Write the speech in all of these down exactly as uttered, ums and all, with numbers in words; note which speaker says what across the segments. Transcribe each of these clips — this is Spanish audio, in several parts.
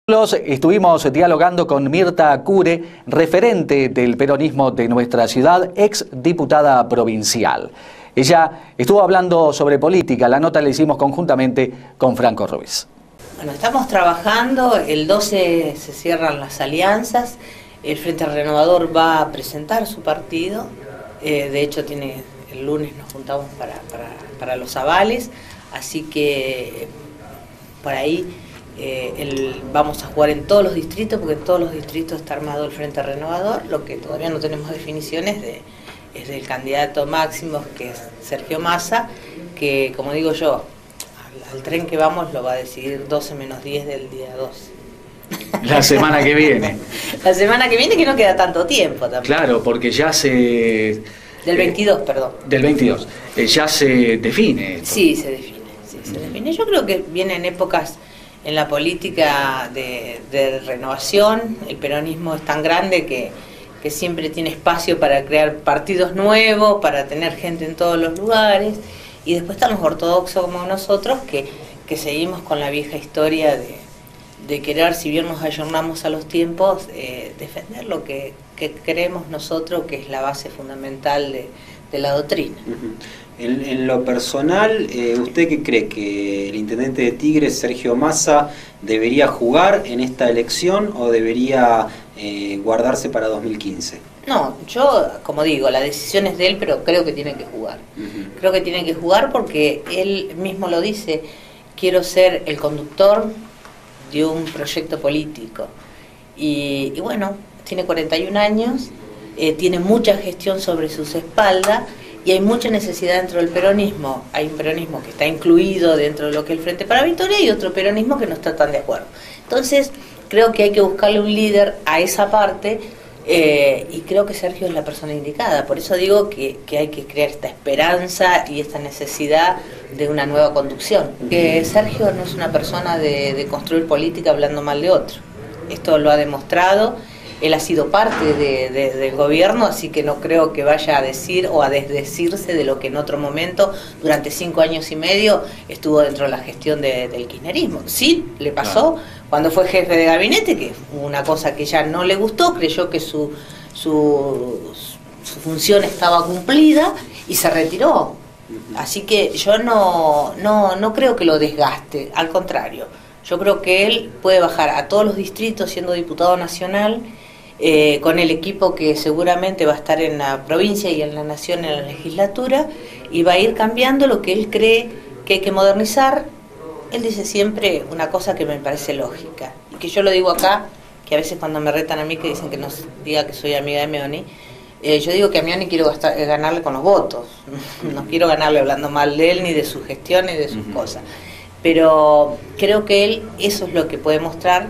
Speaker 1: Estuvimos dialogando con Mirta Cure, referente del peronismo de nuestra ciudad, ex diputada provincial. Ella estuvo hablando sobre política, la nota la hicimos conjuntamente con Franco Ruiz.
Speaker 2: Bueno, estamos trabajando, el doce se cierran las alianzas, el Frente Renovador va a presentar su partido, eh, de hecho tiene, el lunes nos juntamos para, para, para los avales, así que por ahí eh, el, vamos a jugar en todos los distritos, porque en todos los distritos está armado el Frente Renovador. Lo que todavía no tenemos definiciones de, es del candidato máximo, que es Sergio Massa, que como digo yo, al, al tren que vamos lo va a decidir doce menos diez del día doce.
Speaker 1: La semana que viene.
Speaker 2: La semana que viene, que no queda tanto tiempo también.
Speaker 1: Claro, porque ya se...
Speaker 2: Del veintidós, perdón.
Speaker 1: Del veintidós. Eh, ya se define esto.
Speaker 2: Sí, se define. Sí, se define. Yo creo que vienen épocas en la política de, de renovación. El peronismo es tan grande que, que siempre tiene espacio para crear partidos nuevos, para tener gente en todos los lugares. Y después están los ortodoxos como nosotros, que, que seguimos con la vieja historia de, de querer, si bien nos ayornamos a los tiempos, eh, defender lo que, que creemos nosotros que es la base fundamental de, de la doctrina.
Speaker 3: Uh-huh. En, en lo personal, eh, ¿usted qué cree? ¿Que el intendente de Tigre, Sergio Massa, debería jugar en esta elección o debería eh, guardarse para dos mil quince?
Speaker 2: No, yo, como digo, la decisión es de él, pero creo que tiene que jugar. Uh-huh. Creo que tiene que jugar porque él mismo lo dice, quiero ser el conductor de un proyecto político. Y, y bueno, tiene cuarenta y un años, eh, tiene mucha gestión sobre sus espaldas, y hay mucha necesidad dentro del peronismo. Hay un peronismo que está incluido dentro de lo que es el Frente para Victoria y otro peronismo que no está tan de acuerdo. Entonces, creo que hay que buscarle un líder a esa parte, eh, y creo que Sergio es la persona indicada. Por eso digo que, que hay que crear esta esperanza y esta necesidad de una nueva conducción. Que Sergio no es una persona de, de construir política hablando mal de otro. Esto lo ha demostrado. Él ha sido parte de, de, del gobierno, así que no creo que vaya a decir o a desdecirse de lo que en otro momento, durante cinco años y medio, estuvo dentro de la gestión de, del kirchnerismo. Sí, le pasó claro. Cuando fue jefe de gabinete, que una cosa que ya no le gustó, creyó que su, su, su función estaba cumplida y se retiró. Así que yo no, no, no creo que lo desgaste, al contrario. Yo creo que él puede bajar a todos los distritos siendo diputado nacional, Eh, con el equipo que seguramente va a estar en la provincia y en la nación, en la legislatura, y va a ir cambiando lo que él cree que hay que modernizar. Él dice siempre una cosa que me parece lógica, y que yo lo digo acá, que a veces cuando me retan a mí que dicen que no diga que soy amiga de Meoni, eh, yo digo que a Meoni quiero gastar, ganarle con los votos, no quiero ganarle hablando mal de él, ni de su gestión, ni de sus uh-huh. cosas, pero creo que él eso es lo que puede mostrar.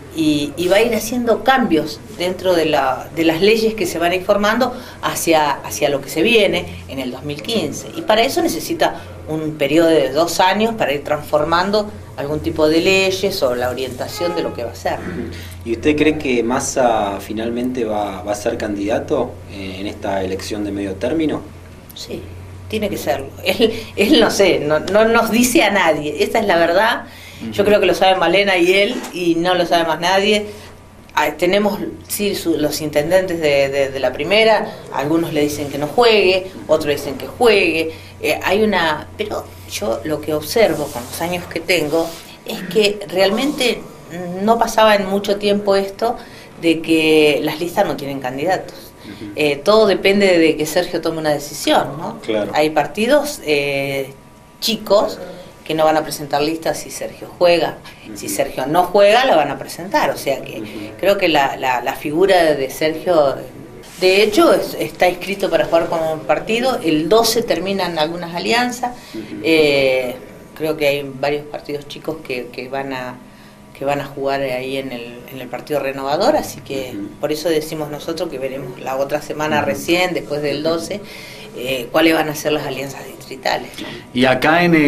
Speaker 2: Y, y va a ir haciendo cambios dentro de, la, de las leyes que se van a ir formando hacia, hacia lo que se viene en el dos mil quince. Y para eso necesita un periodo de dos años para ir transformando algún tipo de leyes o la orientación de lo que va a ser.
Speaker 3: ¿Y usted cree que Massa finalmente va, va a ser candidato en esta elección de medio término?
Speaker 2: Sí, tiene que serlo. Él, él no sé, no, no nos dice a nadie, esa es la verdad. Yo creo que lo sabe Malena y él, y no lo sabe más nadie. Ah, tenemos, sí, su, los intendentes de, de, de la primera, algunos le dicen que no juegue, otros dicen que juegue. Eh, hay una, pero yo lo que observo con los años que tengo es que realmente no pasaba en mucho tiempo esto de que las listas no tienen candidatos. Uh-huh. Eh, todo depende de que Sergio tome una decisión, ¿no?
Speaker 3: Claro.
Speaker 2: Hay partidos eh, chicos que no van a presentar listas si Sergio juega. Uh-huh. Si Sergio no juega, la van a presentar. O sea que uh-huh. creo que la, la, la figura de Sergio, de hecho, es, está inscrito para jugar con un partido. El doce terminan algunas alianzas. Uh-huh. Eh, creo que hay varios partidos chicos que, que van a que van a jugar ahí en el, en el Partido Renovador, así que uh-huh. por eso decimos nosotros que veremos la otra semana uh-huh. recién, después del doce, eh, cuáles van a ser las alianzas distritales.
Speaker 1: Y acá en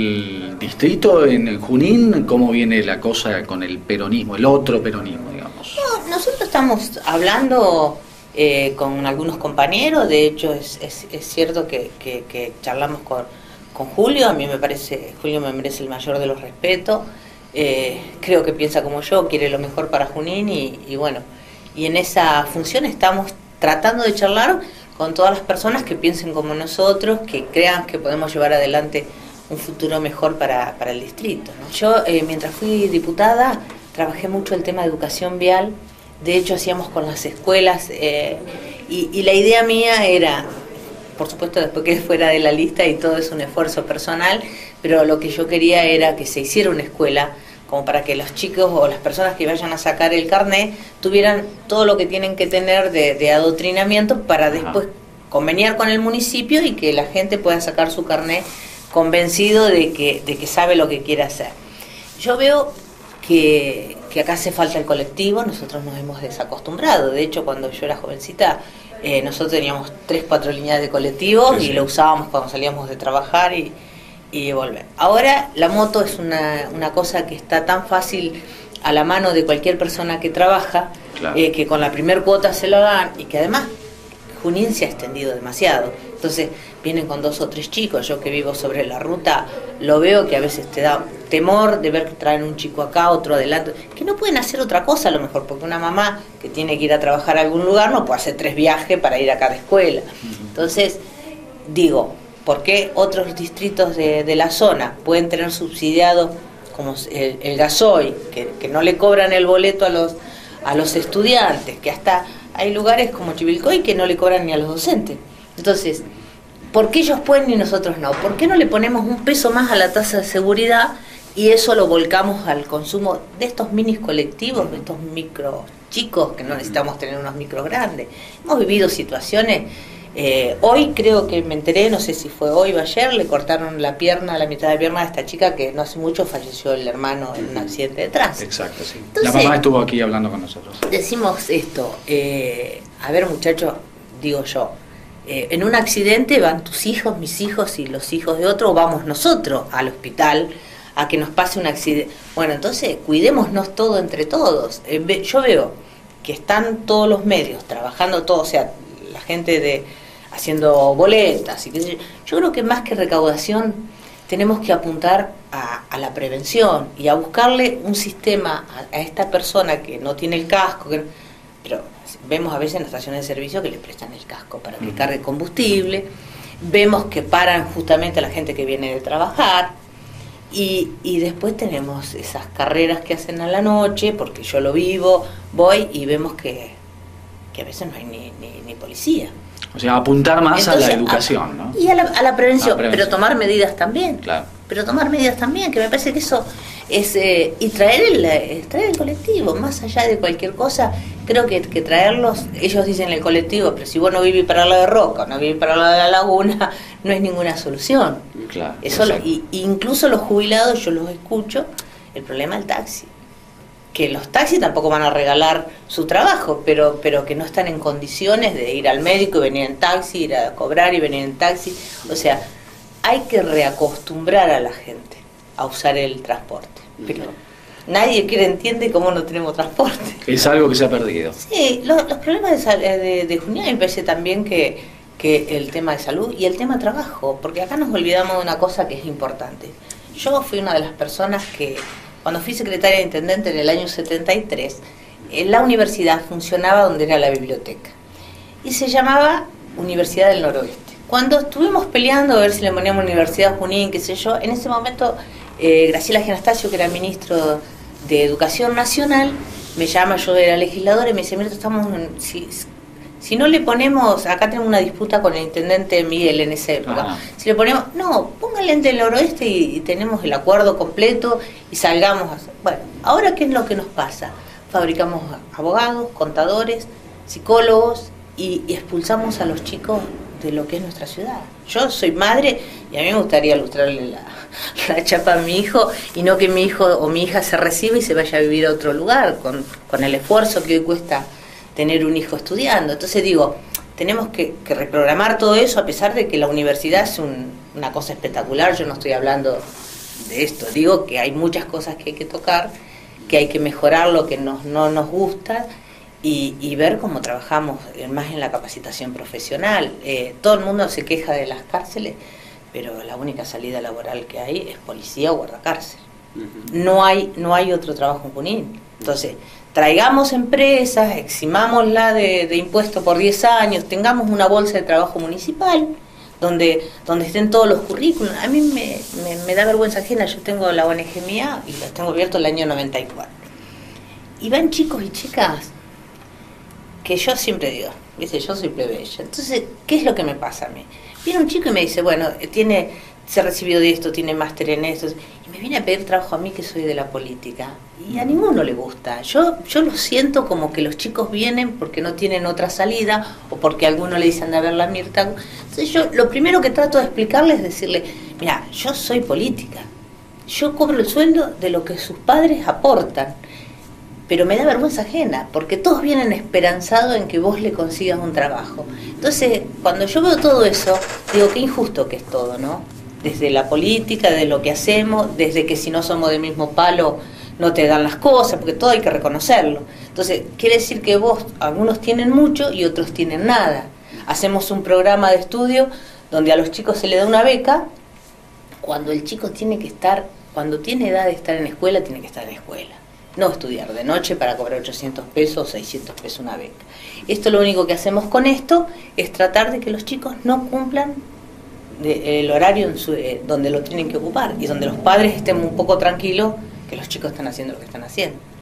Speaker 1: el distrito, en el Junín, ¿cómo viene la cosa con el peronismo, el otro peronismo, digamos?
Speaker 2: No, nosotros estamos hablando eh, con algunos compañeros, de hecho es, es, es cierto que, que, que charlamos con, con Julio, a mí me parece, Julio me merece el mayor de los respetos. eh, creo que piensa como yo, quiere lo mejor para Junín y, y bueno, y en esa función estamos tratando de charlar con todas las personas que piensen como nosotros, que crean que podemos llevar adelante un futuro mejor para, para el distrito, ¿no? Yo, eh, mientras fui diputada, trabajé mucho el tema de educación vial. De hecho, hacíamos con las escuelas, eh, y, y la idea mía era, por supuesto, después que fuera de la lista y todo es un esfuerzo personal, pero lo que yo quería era que se hiciera una escuela como para que los chicos o las personas que vayan a sacar el carnet tuvieran todo lo que tienen que tener de, de adoctrinamiento para después conveniar con el municipio y que la gente pueda sacar su carnet convencido de que, de que sabe lo que quiere hacer. Yo veo que, que acá hace falta el colectivo, nosotros nos hemos desacostumbrado. De hecho, cuando yo era jovencita, eh, nosotros teníamos tres, cuatro líneas de colectivos, sí, sí, y lo usábamos cuando salíamos de trabajar y, y volver. Ahora la moto es una, una cosa que está tan fácil a la mano de cualquier persona que trabaja, claro, eh, que con la primer cuota se lo dan y que además Junín se ha extendido demasiado. Entonces vienen con dos o tres chicos. Yo que vivo sobre la ruta lo veo que a veces te da temor de ver que traen un chico acá, otro adelante, que no pueden hacer otra cosa a lo mejor, porque una mamá que tiene que ir a trabajar a algún lugar no puede hacer tres viajes para ir a cada escuela. Entonces digo, ¿por qué otros distritos de, de la zona pueden tener subsidiado como el, el gasoil, que, que no le cobran el boleto a los, a los estudiantes, que hasta hay lugares como Chivilcoy que no le cobran ni a los docentes? Entonces, ¿por qué ellos pueden y nosotros no? ¿Por qué no le ponemos un peso más a la tasa de seguridad y eso lo volcamos al consumo de estos minis colectivos, de estos micros chicos, que no necesitamos tener unos micros grandes? Hemos vivido situaciones, eh, hoy creo que me enteré, no sé si fue hoy o ayer, le cortaron la pierna, la mitad de la pierna a esta chica que no hace mucho falleció el hermano en un accidente de tránsito.
Speaker 1: Exacto, sí.
Speaker 2: Entonces,
Speaker 1: la mamá estuvo aquí hablando con nosotros.
Speaker 2: Decimos esto, eh, a ver muchachos, digo yo, Eh, en un accidente van tus hijos, mis hijos y los hijos de otro, o vamos nosotros al hospital a que nos pase un accidente. Bueno, entonces cuidémonos todo entre todos. Eh, ve, yo veo que están todos los medios trabajando todo, o sea, la gente de haciendo boletas y qué sé yo. Yo creo que más que recaudación tenemos que apuntar a, a la prevención y a buscarle un sistema a, a esta persona que no tiene el casco, que, pero vemos a veces en las estaciones de servicio que le prestan el casco para que cargue combustible, vemos que paran justamente a la gente que viene de trabajar y, y después tenemos esas carreras que hacen a la noche, porque yo lo vivo, voy y vemos que, que a veces no hay ni, ni, ni policía.
Speaker 1: O sea, apuntar más Entonces, a la educación, a, ¿no?
Speaker 2: Y a la, a la prevención,
Speaker 1: a prevención,
Speaker 2: pero tomar medidas también.
Speaker 1: Claro.
Speaker 2: Pero tomar medidas también, que me parece que eso es... Eh, y traer el, eh, traer el colectivo, más allá de cualquier cosa, creo que, que traerlos, ellos dicen el colectivo, pero si vos no vivís para la de Roca, no vivís para la de la Laguna, no es ninguna solución.
Speaker 1: Claro.
Speaker 2: Eso lo, y, incluso los jubilados, yo los escucho, el problema del taxi. Que los taxis tampoco van a regalar su trabajo, pero pero que no están en condiciones de ir al médico y venir en taxi, ir a cobrar y venir en taxi. O sea, hay que reacostumbrar a la gente a usar el transporte. Pero nadie quiere entiende cómo no tenemos transporte.
Speaker 1: Es algo que se ha perdido.
Speaker 2: Sí, los, los problemas de, de, de Junín me parece también que, que el tema de salud y el tema de trabajo, porque acá nos olvidamos de una cosa que es importante. Yo fui una de las personas que... Cuando fui secretaria de intendente en el año setenta y tres, en la universidad funcionaba donde era la biblioteca. Y se llamaba Universidad del Noroeste. Cuando estuvimos peleando a ver si le poníamos Universidad Junín, qué sé yo, en ese momento eh, Graciela Gianastasio, que era ministro de Educación Nacional, me llama, yo era legisladora, y me dice, mira, estamos en, si, si no le ponemos, acá tenemos una disputa con el intendente Miguel en esa época, Ajá. si le ponemos, no, póngale en el noroeste y, y tenemos el acuerdo completo y salgamos a hacer. Bueno, ahora ¿qué es lo que nos pasa? Fabricamos abogados, contadores, psicólogos y, y expulsamos a los chicos de lo que es nuestra ciudad. Yo soy madre y a mí me gustaría lustrarle la, la chapa a mi hijo y no que mi hijo o mi hija se reciba y se vaya a vivir a otro lugar con, con el esfuerzo que hoy cuesta tener un hijo estudiando. Entonces digo, tenemos que, que reprogramar todo eso, a pesar de que la universidad es un, una cosa espectacular. Yo no estoy hablando de esto, digo que hay muchas cosas que hay que tocar, que hay que mejorar lo que nos, no nos gusta y, y ver cómo trabajamos más en la capacitación profesional. Eh, todo el mundo se queja de las cárceles, pero la única salida laboral que hay es policía o guardacárcel. No hay, no hay otro trabajo en Junín. Entonces, traigamos empresas, eximámosla de, de impuestos por diez años, tengamos una bolsa de trabajo municipal donde, donde estén todos los currículos. A mí me, me, me da vergüenza ajena, yo tengo la O N G mía y la tengo abierto el año noventa y cuatro. Y van chicos y chicas que yo siempre digo, ¿viste? Yo soy plebeya. Entonces, ¿qué es lo que me pasa a mí? Viene un chico y me dice, bueno, tiene, se recibió de esto, tiene máster en esto, y me viene a pedir trabajo a mí que soy de la política. Y a ninguno le gusta. Yo, yo lo siento como que los chicos vienen porque no tienen otra salida, o porque a alguno le dicen de ver la Mirta. Entonces yo lo primero que trato de explicarles es decirle, mira, yo soy política. Yo cobro el sueldo de lo que sus padres aportan. Pero me da vergüenza ajena, porque todos vienen esperanzados en que vos le consigas un trabajo. Entonces, cuando yo veo todo eso, digo, qué injusto que es todo, ¿no? Desde la política, de lo que hacemos, desde que si no somos del mismo palo, no te dan las cosas, porque todo hay que reconocerlo. Entonces, quiere decir que vos, algunos tienen mucho y otros tienen nada. Hacemos un programa de estudio donde a los chicos se le da una beca, cuando el chico tiene que estar, cuando tiene edad de estar en escuela, tiene que estar en escuela. No estudiar de noche para cobrar ochocientos pesos o seiscientos pesos una beca. Esto lo único que hacemos con esto es tratar de que los chicos no cumplan de, el horario en su, eh, donde lo tienen que ocupar y donde los padres estén un poco tranquilos que los chicos están haciendo lo que están haciendo.